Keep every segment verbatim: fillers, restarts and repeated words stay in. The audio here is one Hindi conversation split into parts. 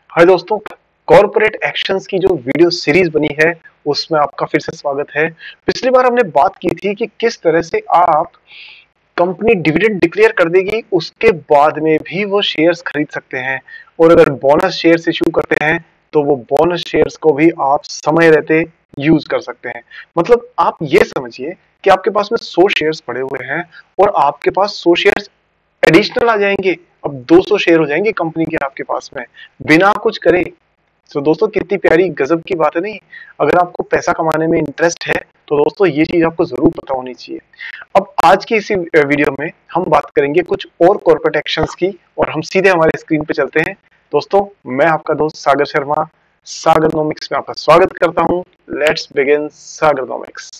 हाय दोस्तों, कॉर्पोरेट एक्शंस की जो वीडियो सीरीज बनी है उसमें आपका फिर से स्वागत है। पिछली बार हमने बात की थी कि किस तरह से आप कंपनी डिविडेंड डिक्लेयर कर देगी, उसके बाद में भी वो शेयर्स खरीद सकते हैं और अगर बोनस शेयर्स इशू करते हैं तो वो बोनस शेयर्स को भी आप समय रहते यूज कर सकते हैं। मतलब आप ये समझिए कि आपके पास में सौ शेयर्स पड़े हुए हैं और आपके पास सौ शेयर्स एडिशनल आ जाएंगे। अब दो सौ शेयर हो जाएंगे कंपनी के आपके पास में बिना कुछ करे। तो दोस्तों कितनी प्यारी गजब की बात है नहीं? अगर आपको पैसा कमाने में इंटरेस्ट है तो दोस्तों ये चीज आपको जरूर पता होनी चाहिए। अब आज की इसी वीडियो में हम बात करेंगे कुछ और कॉर्पोरेट एक्शंस की और हम सीधे हमारे स्क्रीन पे चलते हैं। दोस्तों मैं आपका दोस्त सागर शर्मा सागरनोमिक्स में आपका स्वागत करता हूं। Let's begin Sagarnomics.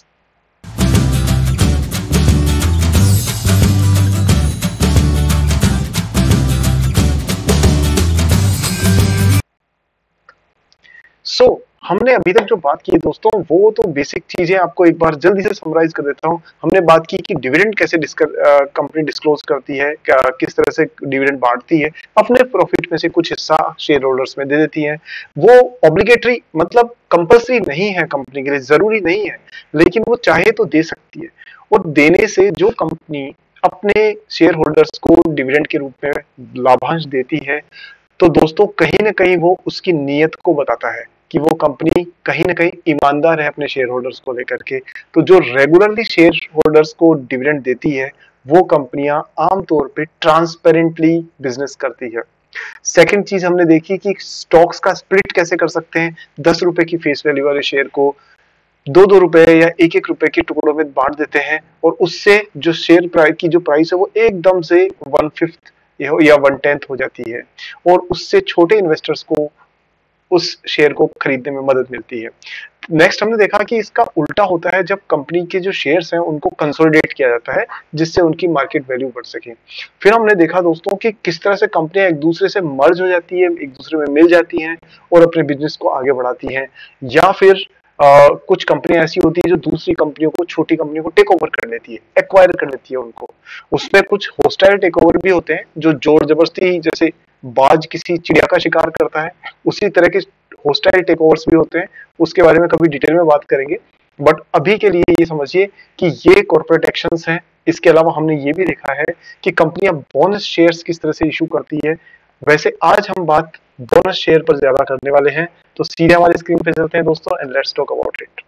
So so, हमने अभी तक जो बात की दोस्तों वो तो बेसिक चीजें आपको एक बार जल्दी से समराइज कर देता हूं। हमने बात की कि डिविडेंड कैसे कंपनी डिस्क्लोज करती है, क्या किस तरह से डिविडेंड बांटती है, अपने प्रॉफिट में से कुछ हिस्सा शेयर होल्डर्स में दे देती है। वो ऑब्लिगेटरी मतलब कंपल्सरी नहीं है, कंपनी के लिए जरूरी नहीं है, लेकिन वो चाहे तो दे सकती है। और देने से जो कंपनी अपने शेयर होल्डर्स को डिविडेंड के रूप में लाभांश देती है तो दोस्तों कहीं ना कहीं वो उसकी नीयत को बताता है कि वो कंपनी कहीं ना कहीं ईमानदार है अपने शेयर होल्डर्स को लेकर के। तो जो रेगुलरली शेयर होल्डर्स को डिविडेंड देती है वो कंपनियां आमतौर पे ट्रांसपेरेंटली बिजनेस करती है। सेकंड चीज हमने देखी कि स्टॉक्स का स्प्लिट कैसे कर सकते हैं। दस रुपए की फेस वैल्यू वाले शेयर को दो दो रुपए या एक एक रुपए के टुकड़ों में बांट देते हैं और उससे जो शेयर प्राइस की जो प्राइस है वो एकदम से वन फिफ्थ या वन टेंथ हो जाती है और उससे छोटे इन्वेस्टर्स को उस शेयर को खरीदने में मदद मिलती है। नेक्स्ट हमने देखा कि इसका उल्टा होता है जब कंपनी के जो शेयर्स हैं उनको कंसोलिडेट किया जाता है जिससे उनकी मार्केट वैल्यू बढ़ सके। फिर हमने देखा दोस्तों कि किस तरह से कंपनियां एक दूसरे से मर्ज हो जाती है, एक दूसरे में मिल जाती हैं और अपने बिजनेस को आगे बढ़ाती हैं। या फिर Uh, कुछ कंपनियां ऐसी होती है जो दूसरी कंपनियों को, छोटी कंपनियों को टेक ओवर कर लेती है, एक्वायर कर लेती है उनको। उसमें कुछ होस्टाइल टेक ओवर भी होते हैं जो जोर जबरदस्ती, जैसे बाज किसी चिड़िया का शिकार करता है उसी तरह के होस्टाइल टेक ओवर्स भी होते हैं। उसके बारे में कभी डिटेल में बात करेंगे, बट अभी के लिए ये समझिए कि ये कॉर्पोरेट एक्शंस हैं। इसके अलावा हमने ये भी देखा है कि कंपनियां बोनस शेयर्स किस तरह से इशू करती है। वैसे आज हम बात बोनस शेयर पर ज्यादा करने वाले हैं, तो सीधे हमारे स्क्रीन पे चलते हैं दोस्तों and let's talk about it.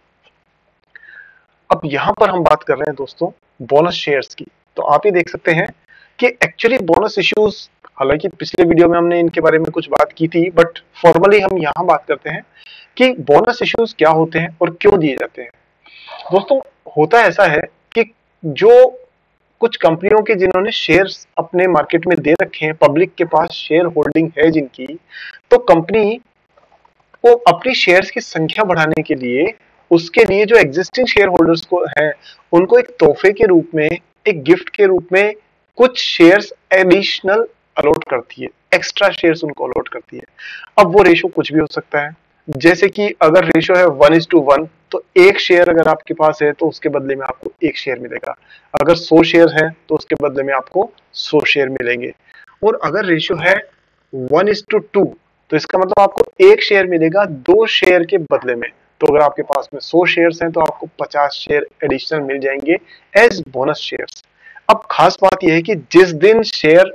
अब यहाँ पर हम बात कर रहे हैं दोस्तों बोनस शेयर्स की। तो आप ये देख सकते हैं कि एक्चुअली बोनस इश्यूज, हालांकि पिछले वीडियो में हमने इनके बारे में कुछ बात की थी, बट फॉर्मली हम यहाँ बात करते हैं कि बोनस इश्यूज क्या होते हैं और क्यों दिए जाते हैं। दोस्तों होता ऐसा है कि जो कुछ कंपनियों के जिन्होंने शेयर्स अपने मार्केट में दे रखे हैं, पब्लिक के पास शेयर होल्डिंग है जिनकी, तो कंपनी को अपनी शेयर्स की संख्या बढ़ाने के लिए उसके लिए जो एग्जिस्टिंग शेयर होल्डर्स को हैं उनको एक तोहफे के रूप में, एक गिफ्ट के रूप में कुछ शेयर्स एडिशनल अलॉट करती है, एक्स्ट्रा शेयर्स उनको अलॉट करती है। अब वो रेशो कुछ भी हो सकता है, जैसे कि अगर रेशो है वन इज टू वन तो एक शेयर अगर आपके पास है तो उसके बदले में आपको एक शेयर मिलेगा। अगर सौ शेयर है तो उसके बदले में आपको सौ शेयर मिलेंगे। और अगर रेशो है वन इज टू टू तो इसका मतलब आपको एक शेयर मिलेगा दो शेयर के बदले में। तो अगर आपके पास में सौ शेयर्स हैं तो आपको पचास शेयर एडिशनल मिल जाएंगे एज बोनस शेयर्स। अब खास बात यह है कि जिस दिन शेयर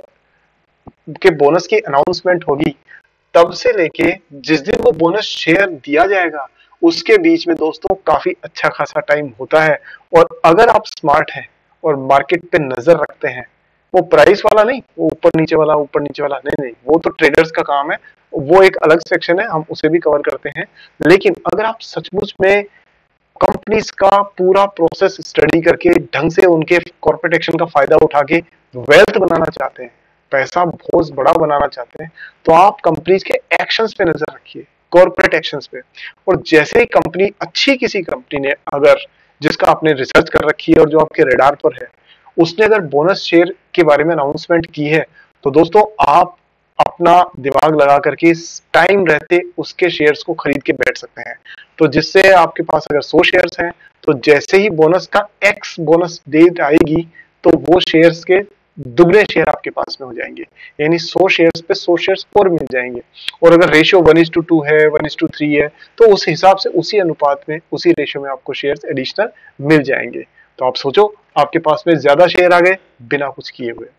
के बोनस की अनाउंसमेंट होगी तब से लेके जिस दिन वो बोनस शेयर दिया जाएगा उसके बीच में दोस्तों काफी अच्छा खासा टाइम होता है। और अगर आप स्मार्ट हैं और मार्केट पे नजर रखते हैं, वो प्राइस वाला नहीं, वो ऊपर नीचे वाला ऊपर नीचे वाला नहीं नहीं वो तो ट्रेडर्स का काम है, वो एक अलग सेक्शन है, हम उसे भी कवर करते हैं। लेकिन अगर आप सचमुच में कंपनीज का पूरा प्रोसेस स्टडी करके ढंग से उनके कॉर्पोरेट एक्शन का फायदा उठा के वेल्थ बनाना चाहते हैं, पैसा बहुत बड़ा बनाना चाहते हैं, तो आप कंपनीज के एक्शंस पे नजर रखिए, कॉर्पोरेट एक्शंस पे। और जैसे ही कंपनी, अच्छी किसी कंपनी ने अगर, जिसका आपने रिसर्च कर रखी है और जो आपके रेडार पर है, उसने अगर बोनस शेयर के बारे में अनाउंसमेंट की है तो दोस्तों आप अपना दिमाग लगा करके टाइम रहते उसके शेयर्स को खरीद के बैठ सकते हैं। तो जिससे आपके पास अगर सौ शेयर्स हैं तो जैसे ही बोनस का एक्स बोनस डेट आएगी तो वो शेयर्स के दुगने शेयर आपके पास में हो जाएंगे, यानी सौ शेयर्स पे सौ शेयर्स और मिल जाएंगे। और अगर ratio one is two two है, वन इज टू थ्री है, तो उस हिसाब से उसी अनुपात में उसी रेशियो में आपको शेयर्स एडिशनल मिल जाएंगे। तो आप सोचो, आपके पास में ज्यादा शेयर आ गए बिना कुछ किए हुए।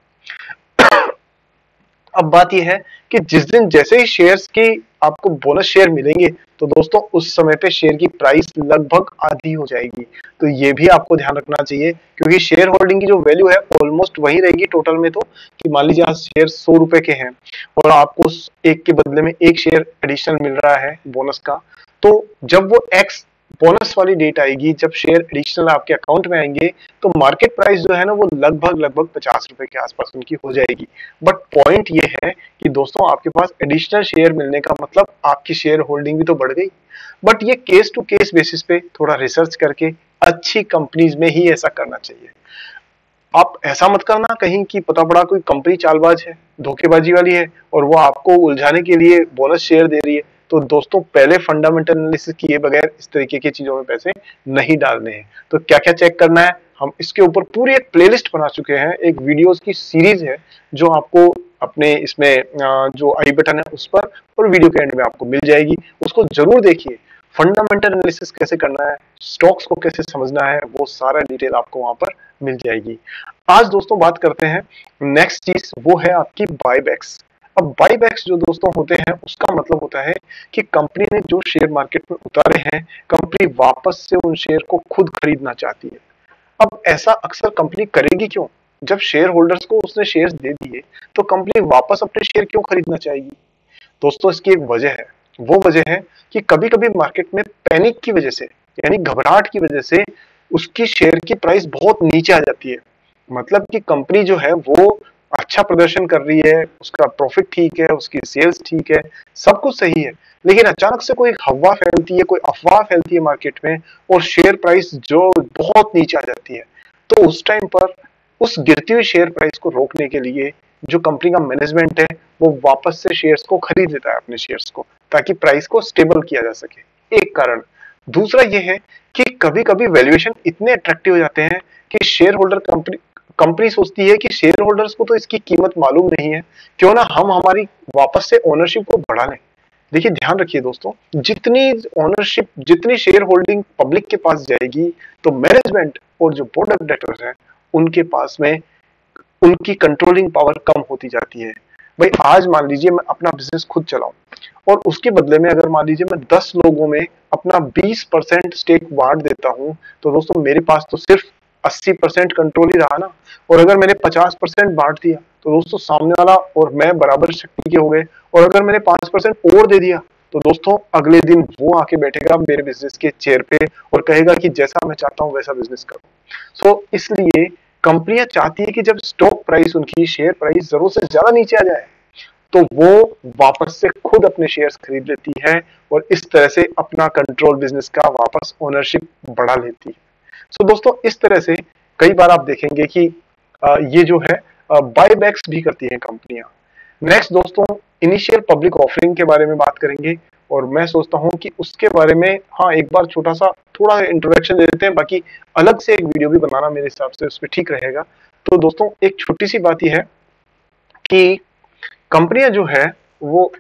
अब बात यह है कि जिस दिन जैसे ही शेयर्स की आपको बोनस शेयर मिलेंगे, तो दोस्तों उस समय पे शेयर की प्राइस लगभग आधी हो जाएगी। तो ये भी आपको ध्यान रखना चाहिए, क्योंकि शेयर होल्डिंग की जो वैल्यू है ऑलमोस्ट वही रहेगी टोटल में। तो कि मान लीजिए आज शेयर सौ रुपए के हैं और आपको एक के बदले में एक शेयर एडिशनल मिल रहा है बोनस का, तो जब वो एक्स बोनस वाली डेट आएगी, जब शेयर एडिशनल आपके अकाउंट में आएंगे, तो मार्केट प्राइस जो है ना वो लगभग लगभग पचास रुपए के आसपास उनकी हो जाएगी। बट पॉइंट ये है कि दोस्तों आपके पास एडिशनल शेयर मिलने का मतलब आपकी शेयर होल्डिंग भी तो बढ़ गई। बट ये केस टू केस बेसिस पे थोड़ा रिसर्च करके अच्छी कंपनीज में ही ऐसा करना चाहिए। आप ऐसा मत करना कहीं कि पता पड़ा कोई कंपनी चालबाज है, धोखेबाजी वाली है और वो आपको उलझाने के लिए बोनस शेयर दे रही है। तो दोस्तों पहले फंडामेंटल एनालिसिस किए बगैर इस तरीके की चीजों में पैसे नहीं डालने हैं। तो क्या क्या चेक करना है, हम इसके ऊपर पूरी एक प्लेलिस्ट बना चुके हैं, एक वीडियोस की सीरीज है जो आपको अपने इसमें जो आई बटन है उस पर और वीडियो के एंड में आपको मिल जाएगी, उसको जरूर देखिए। फंडामेंटल एनालिसिस कैसे करना है, स्टॉक्स को कैसे समझना है, वो सारा डिटेल आपको वहां पर मिल जाएगी। आज दोस्तों बात करते हैं नेक्स्ट चीज, वो है आपकी बायबैक्स। अब बायबैक्स जो दोस्तों होते हैं उसका मतलब होता है कि कंपनी ने जो शेयर मार्केट में उतारे हैं, कंपनी वापस से उन शेयर को खुद खरीदना चाहती है। अब ऐसा अक्सर कंपनी करेगी क्यों? जब शेयर होल्डर्स को उसने शेयर्स दे दिए, तो कंपनी वापस अपने शेयर क्यों खरीदना चाहेगी? दोस्तों इसकी एक वजह है, वो वजह है कि कभी कभी मार्केट में पैनिक की वजह से, यानी घबराहट की वजह से उसकी शेयर की प्राइस बहुत नीचे आ जाती है। मतलब कि कंपनी जो है वो अच्छा प्रदर्शन कर रही है, उसका प्रॉफिट ठीक है, उसकी सेल्स ठीक है, सब कुछ सही है, लेकिन अचानक से कोई हवा फैलती है, कोई अफवाह फैलती है मार्केट में और शेयर प्राइस जो बहुत नीचे आ जाती है। तो उस टाइम पर उस गिरती हुई शेयर प्राइस को रोकने के लिए जो कंपनी का मैनेजमेंट है वो वापस से शेयर्स को खरीद लेता है, अपने शेयर्स को, ताकि प्राइस को स्टेबल किया जा सके। एक कारण। दूसरा ये है कि कभी कभी वैल्यूएशन इतने अट्रैक्टिव हो जाते हैं कि शेयर होल्डर कंपनी कंपनी सोचती है कि शेयर होल्डर्स को तो इसकी कीमत मालूम नहीं है, क्यों ना हम हमारी वापस से ओनरशिप को बढ़ा लें। देखिए ध्यान रखिए दोस्तों, जितनी ओनरशिप, जितनी शेयर होल्डिंग पब्लिक के पास जाएगी, तो मैनेजमेंट और जो बोर्ड ऑफ डायरेक्टर्स हैं उनके पास में उनकी कंट्रोलिंग पावर कम होती जाती है। भाई आज मान लीजिए मैं अपना बिजनेस खुद चलाऊं और उसके बदले में अगर मान लीजिए मैं दस लोगों में अपना बीस परसेंट स्टेक बांट देता हूं, तो दोस्तों मेरे पास तो सिर्फ अस्सी परसेंट कंट्रोल ही रहा ना। और अगर मैंने पचास परसेंट बांट दिया तो दोस्तों सामने वाला और मैं बराबर शक्ति के हो गए। और अगर मैंने पांच परसेंट और दे दिया तो दोस्तों अगले दिन वो आके बैठेगा मेरे बिजनेस के चेयर पे और कहेगा कि जैसा मैं चाहता हूं वैसा बिजनेस करो। सो इसलिए कंपनियां चाहती है कि जब स्टॉक प्राइस, उनकी शेयर प्राइस जरूरत से ज्यादा नीचे आ जाए, तो वो वापस से खुद अपने शेयर्स खरीद लेती है और इस तरह से अपना कंट्रोल बिजनेस का वापस ओनरशिप बढ़ा लेती है। सो दोस्तों इस तरह से कई बार आप देखेंगे कि ये जो है बायबैक्स भी करती हैं कंपनियां। नेक्स्ट दोस्तों इनिशियल पब्लिक ऑफरिंग के बारे में बात करेंगे और मैं सोचता हूं कि उसके बारे में हाँ एक बार छोटा सा थोड़ा इंट्रोडक्शन दे देते हैं, बाकी अलग से एक वीडियो भी बनाना मेरे हिसाब से उस पर ठीक रहेगा। तो दोस्तों एक छोटी सी बात यह है कि कंपनियां जो है वो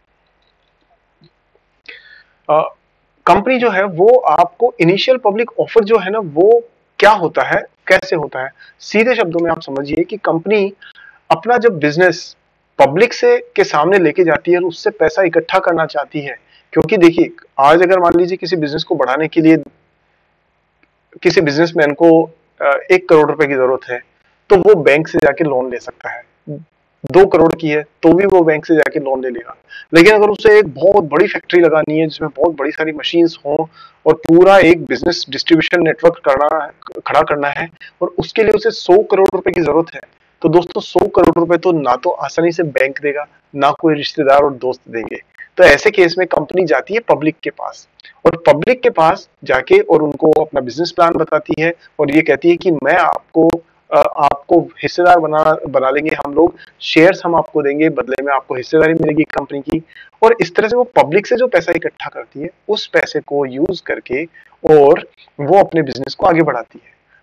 कंपनी जो है वो आपको इनिशियल पब्लिक ऑफर जो है ना वो क्या होता है, कैसे होता है, सीधे शब्दों में आप समझिए कि कंपनी अपना जब बिजनेस पब्लिक से के सामने लेके जाती है और उससे पैसा इकट्ठा करना चाहती है। क्योंकि देखिए आज अगर मान लीजिए किसी बिजनेस को बढ़ाने के लिए किसी बिजनेसमैन को एक करोड़ रुपए की जरूरत है, तो वो बैंक से जाके लोन ले सकता है। दो करोड़ की है तो भी वो बैंक से जाके लोन ले लेगा। लेकिन अगर उसे एक बहुत बड़ी फैक्ट्री लगानी है जिसमें बहुत बड़ी सारी मशीन्स हों और पूरा एक बिजनेस डिस्ट्रीब्यूशन नेटवर्क करना खड़ा करना है और उसके लिए उसे सौ करोड़ रुपए की जरूरत है, तो दोस्तों सौ करोड़ रुपए तो ना तो आसानी से बैंक देगा, ना कोई रिश्तेदार और दोस्त देंगे। तो ऐसे केस में कंपनी जाती है पब्लिक के पास और पब्लिक के पास जाके और उनको अपना बिजनेस प्लान बताती है और ये कहती है कि मैं आपको आपको हिस्सेदार बना बना लेंगे हम लोग, शेयर्स हम आपको देंगे, बदले में आपको हिस्सेदारी मिलेगी कंपनी की। और इस तरह से वो पब्लिक से जो पैसा इकट्ठा करती है उस पैसे को यूज करके और वो अपने बिजनेस को आगे बढ़ाती है।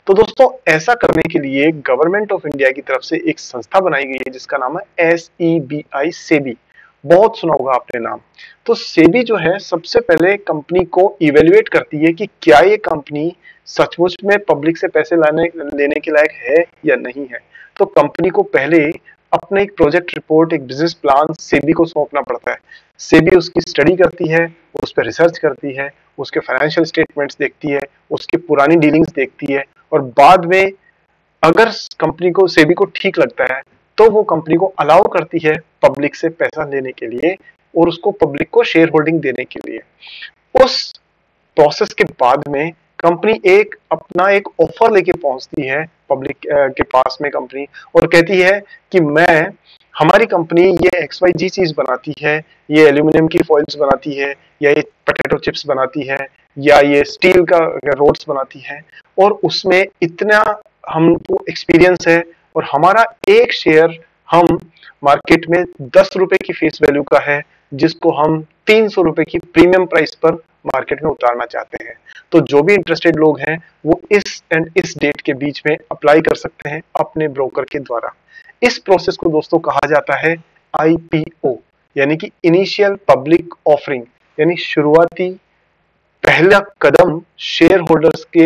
तो दोस्तों ऐसा करने के लिए गवर्नमेंट ऑफ इंडिया की तरफ से एक संस्था बनाई गई है जिसका नाम है S E B I, SEBI. बहुत सुना होगा आपने नाम। तो सेबी जो है सबसे पहले कंपनी को इवेल्युएट करती है कि क्या ये कंपनी सचमुच में पब्लिक से पैसे लाने लेने के लायक है या नहीं है। तो कंपनी को पहले अपना एक प्रोजेक्ट रिपोर्ट, एक बिजनेस प्लान सेबी को सौंपना पड़ता है। सेबी उसकी स्टडी करती है, उस पर रिसर्च करती है, उसके फाइनेंशियल स्टेटमेंट्स देखती है, उसकी पुरानी डीलिंग्स देखती है, और बाद में अगर कंपनी को, सेबी को ठीक लगता है तो वो कंपनी को अलाउ करती है पब्लिक से पैसा लेने के लिए और उसको पब्लिक को शेयर होल्डिंग देने के लिए। उस प्रोसेस के बाद में कंपनी एक अपना एक ऑफर लेके पहुंचती है पब्लिक के पास में कंपनी, और कहती है कि मैं हमारी कंपनी ये एक्स वाई जी चीज बनाती है, ये एल्यूमिनियम की फॉइल्स बनाती है, या ये पोटैटो चिप्स बनाती है, या ये स्टील का रोड्स बनाती है, और उसमें इतना हमको एक्सपीरियंस है, और हमारा एक शेयर हम मार्केट में दस रुपए की फेस वैल्यू का है, जिसको हम तीन सौ रुपए की प्रीमियम प्राइस पर मार्केट में उतारना चाहते हैं। तो जो भी इंटरेस्टेड लोग हैं वो इस एंड इस डेट के बीच में अप्लाई कर सकते हैं अपने ब्रोकर के द्वारा। इस प्रोसेस को दोस्तों कहा जाता है आई पी ओ, यानी कि इनिशियल पब्लिक ऑफरिंग, यानी शुरुआती पहला कदम शेयर होल्डर्स के,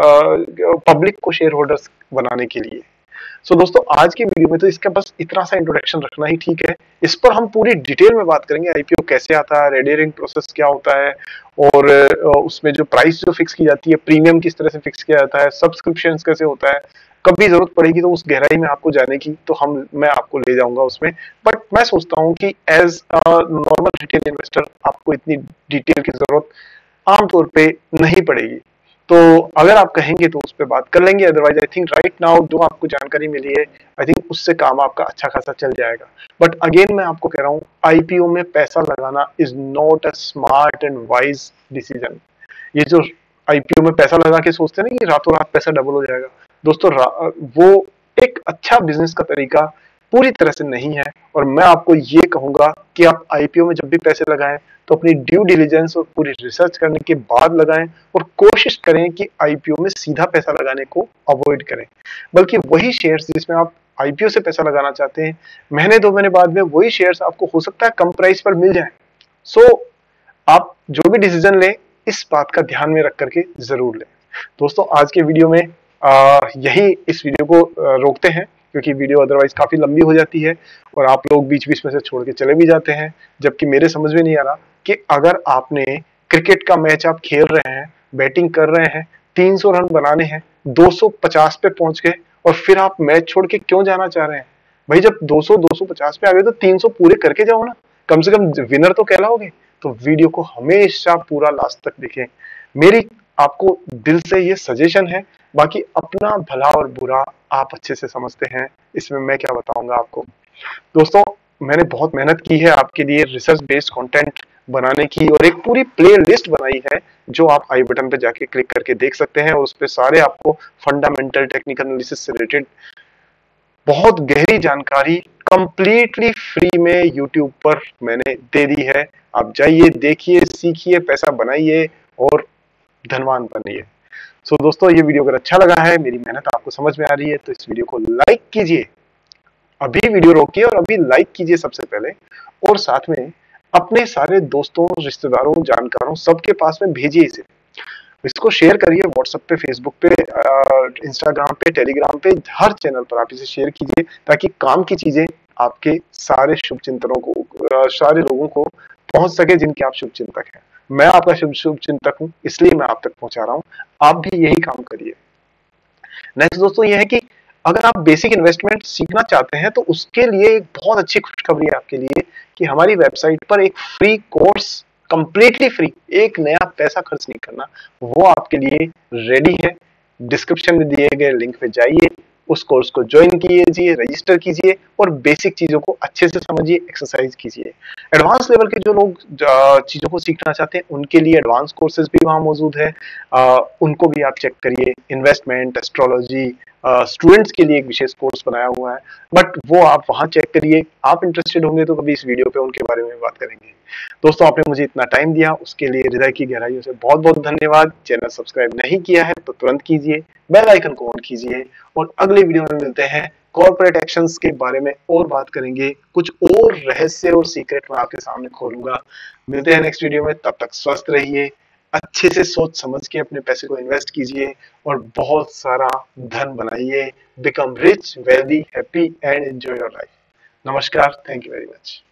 पब्लिक को शेयर होल्डर्स बनाने के लिए। सो so, दोस्तों आज की वीडियो में तो इसका बस इतना सा इंट्रोडक्शन रखना ही ठीक है। इस पर हम पूरी डिटेल में बात करेंगे, आई पी ओ कैसे आता है, रेड हियरिंग प्रोसेस क्या होता है, और उसमें जो प्राइस जो फिक्स की जाती है, प्रीमियम किस तरह से फिक्स किया जाता है, सब्सक्रिप्शन कैसे होता है, कभी जरूरत पड़ेगी तो उस गहराई में आपको जाने की तो हम मैं आपको ले जाऊंगा उसमें। बट मैं सोचता हूँ कि as a normal retail investor आपको इतनी डिटेल की जरूरत आमतौर पे नहीं पड़ेगी। तो अगर आप कहेंगे तो उस पर बात कर लेंगे, otherwise I think right now जो आपको जानकारी मिली है आई थिंक उससे काम आपका अच्छा खासा चल जाएगा। बट अगेन मैं आपको कह रहा हूँ आई पी ओ में पैसा लगाना is not a smart and wise decision. ये जो आई पी ओ में पैसा लगा के सोचते हैं ना कि रातों रात पैसा डबल हो जाएगा, दोस्तों वो एक अच्छा बिजनेस का तरीका पूरी तरह से नहीं है। और मैं आपको ये कहूंगा कि आप आई पी ओ में जब भी पैसे लगाएं तो अपनी ड्यू डिलिजेंस और पूरी रिसर्च करने के बाद लगाएं, और कोशिश करें कि आई पी ओ में सीधा पैसा लगाने को अवॉइड करें, बल्कि वही शेयर्स जिसमें आप आई पी ओ से पैसा लगाना चाहते हैं, महीने दो महीने बाद में वही शेयर्स आपको हो सकता है कम प्राइस पर मिल जाए। सो so, आप जो भी डिसीजन लें इस बात का ध्यान में रख करके जरूर लें। दोस्तों आज के वीडियो में आ, यही इस वीडियो को आ, रोकते हैं, क्योंकि वीडियो अदरवाइज काफी लंबी हो जाती है और आप लोग बीच बीच में से छोड़ के चले भी जाते हैं, जबकि मेरे समझ में नहीं आ रहा कि अगर आपने क्रिकेट का मैच आप खेल रहे हैं, बैटिंग कर रहे हैं, तीन सौ रन बनाने हैं, दो सौ पचास पे पहुंच गए और फिर आप मैच छोड़ के क्यों जाना चाह रहे हैं? भाई जब दो सौ दो सौ पचास पे आ गए तो तीन सौ पूरे करके जाओ ना, कम से कम विनर तो कहलाओगे। तो वीडियो को हमेशा पूरा लास्ट तक देखें, मेरी आपको दिल से ये सजेशन है। बाकी अपना भला और बुरा आप अच्छे से समझते हैं, इसमें मैं क्या बताऊंगा आपको। दोस्तों मैंने बहुत मेहनत की है आपके लिए रिसर्च बेस्ड कंटेंट बनाने की, और एक पूरी प्ले लिस्ट बनाई है जो आप आई बटन पे जाके क्लिक करके देख सकते हैं, और उस पे सारे आपको फंडामेंटल टेक्निकल एनालिसिस से रिलेटेड बहुत गहरी जानकारी कंप्लीटली फ्री में यूट्यूब पर मैंने दे दी है। आप जाइए, देखिए, सीखिए, पैसा बनाइए और धनवान बनिए। सो दोस्तों ये वीडियो अगर अच्छा लगा है, मेरी मेहनत आपको समझ में आ रही है, तो इस वीडियो को लाइक कीजिए, अभी वीडियो रोकिए और अभी लाइक कीजिए सबसे पहले, और साथ में अपने सारे दोस्तों, रिश्तेदारों, जानकारों सबके पास में भेजिए इसे। इसको शेयर करिए व्हाट्सएप पे, फेसबुक पे, इंस्टाग्राम पे, टेलीग्राम पे, हर चैनल पर आप इसे शेयर कीजिए, ताकि काम की चीजें आपके सारे शुभ चिंतनों को, सारे लोगों को पहुंच सके जिनके आप शुभ चिंतक हैं। मैं आपका शुभ शुभ चिंतक हूं, इसलिए मैं आप तक पहुंचा रहा हूं, आप भी यही काम करिए। नेक्स्ट दोस्तों ये है कि अगर आप बेसिक इन्वेस्टमेंट सीखना चाहते हैं तो उसके लिए एक बहुत अच्छी खुशखबरी है आपके लिए कि हमारी वेबसाइट पर एक फ्री कोर्स, कंप्लीटली फ्री, एक नया पैसा खर्च नहीं करना, वो आपके लिए रेडी है। डिस्क्रिप्शन में दिए गए लिंक पे जाइए, उस कोर्स को ज्वाइन कीजिए, रजिस्टर कीजिए और बेसिक चीजों को अच्छे से समझिए, एक्सरसाइज कीजिए। एडवांस लेवल के जो लोग चीजों को सीखना चाहते हैं उनके लिए एडवांस कोर्सेज भी वहां मौजूद है, आ, उनको भी आप चेक करिए। इन्वेस्टमेंट, एस्ट्रोलॉजी, स्टूडेंट्स के लिए एक विशेष कोर्स बनाया हुआ है, बट वो आप वहां चेक करिए। आप इंटरेस्टेड होंगे तो कभी इस वीडियो पे उनके बारे में बात करेंगे। दोस्तों आपने मुझे इतना टाइम दिया उसके लिए हृदय की गहराइयों से बहुत बहुत धन्यवाद। चैनल सब्सक्राइब नहीं किया है तो तुरंत कीजिए, बेल आइकन को ऑन कीजिए और अगले वीडियो में मिलते हैं। कॉर्पोरेट एक्शंस के बारे में और बात करेंगे, कुछ और रहस्य और सीक्रेट मैं आपके सामने खोलूंगा। मिलते हैं नेक्स्ट वीडियो में, तब तक स्वस्थ रहिए, अच्छे से सोच समझ के अपने पैसे को इन्वेस्ट कीजिए और बहुत सारा धन बनाइए। Become rich, wealthy, happy and enjoy your life. नमस्कार, थैंक यू वेरी मच।